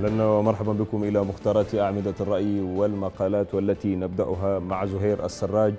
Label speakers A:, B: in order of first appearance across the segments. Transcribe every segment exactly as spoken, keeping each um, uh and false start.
A: أهلا ومرحبا بكم إلى مختارات أعمدة الرأي والمقالات، والتي نبدأها مع زهير السراج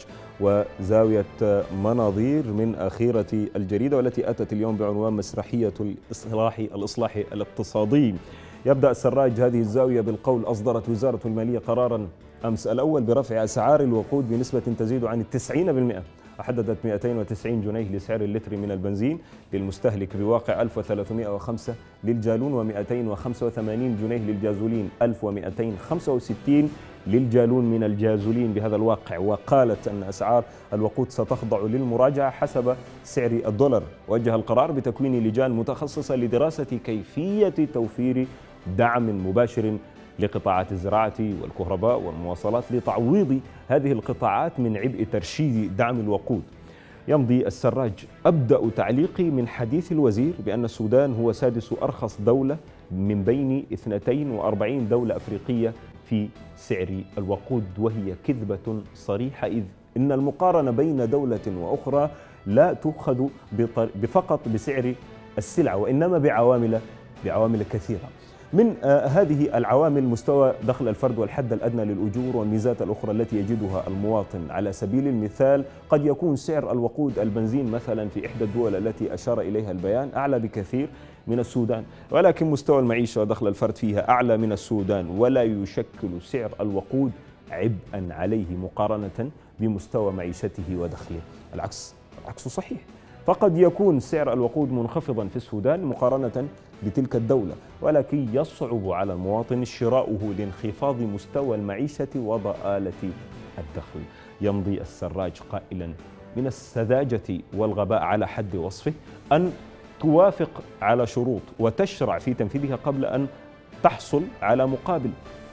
A: وزاوية مناظير من أخيرة الجريدة، والتي أتت اليوم بعنوان مسرحية الإصلاح الإصلاح الاقتصادي. يبدأ السراج هذه الزاوية بالقول: أصدرت وزارة المالية قرارا أمس الأول برفع أسعار الوقود بنسبة تزيد عن التسعين بالمئة، وحددت مئتين وتسعين جنيه لسعر اللتر من البنزين للمستهلك بواقع ألف وثلاثمئة وخمسة للجالون، ومئتين وخمسة وثمانين جنيه للجازولين، ألف ومئتين وخمسة وستين للجالون من الجازولين بهذا الواقع. وقالت أن أسعار الوقود ستخضع للمراجعة حسب سعر الدولار. وجه القرار بتكوين لجان متخصصة لدراسة كيفية توفير دعم مباشر لقطاعات الزراعة والكهرباء والمواصلات لتعويض هذه القطاعات من عبء ترشيد دعم الوقود. يمضي السراج: أبدأ تعليقي من حديث الوزير بأن السودان هو سادس أرخص دولة من بين اثنتين وأربعين دولة أفريقية في سعر الوقود، وهي كذبة صريحة، إذ إن المقارنة بين دولة وأخرى لا تؤخذ بفقط بسعر السلعة، وإنما بعوامل بعوامل كثيرة. من آه هذه العوامل مستوى دخل الفرد والحد الأدنى للأجور والميزات الأخرى التي يجدها المواطن. على سبيل المثال، قد يكون سعر الوقود البنزين مثلا في إحدى الدول التي أشار إليها البيان أعلى بكثير من السودان، ولكن مستوى المعيشة ودخل الفرد فيها أعلى من السودان، ولا يشكل سعر الوقود عبئا عليه مقارنة بمستوى معيشته ودخله. العكس العكس صحيح، فقد يكون سعر الوقود منخفضا في السودان مقارنة بتلك الدولة، ولكن يصعب على المواطن شراؤه لانخفاض مستوى المعيشة وضآلة الدخل. يمضي السراج قائلا: من السذاجة والغباء على حد وصفه أن توافق على شروط وتشرع في تنفيذها قبل أن تحصل على مقابل،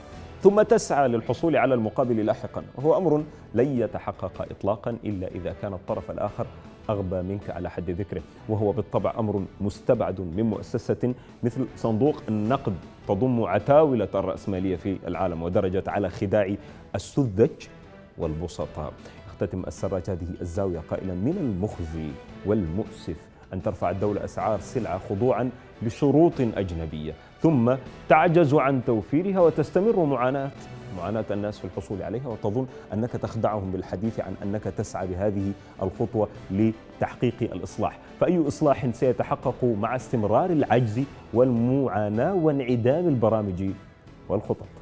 A: ثم تسعى للحصول على المقابل لاحقا، وهو أمر لن يتحقق إطلاقا إلا إذا كان الطرف الآخر أغبى منك على حد ذكره، وهو بالطبع أمر مستبعد من مؤسسة مثل صندوق النقد تضم عتاولة الرأسمالية في العالم ودرجت على خداع السذج والبسطاء. يختتم السراج هذه الزاوية قائلا: من المخزي والمؤسف أن ترفع الدولة أسعار سلعة خضوعا لشروط أجنبية، ثم تعجز عن توفيرها وتستمر معاناة معاناة الناس في الحصول عليها، وتظن أنك تخدعهم بالحديث عن أنك تسعى بهذه الخطوة لتحقيق الإصلاح. فأي إصلاح سيتحقق مع استمرار العجز والمعاناة وانعدام البرامج والخطط؟